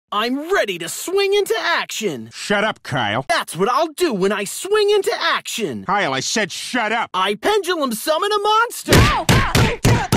I'm ready to swing into action. Shut up, Kyle. That's what I'll do when I swing into action. Kyle, I said shut up. I pendulum summon a monster. Ow!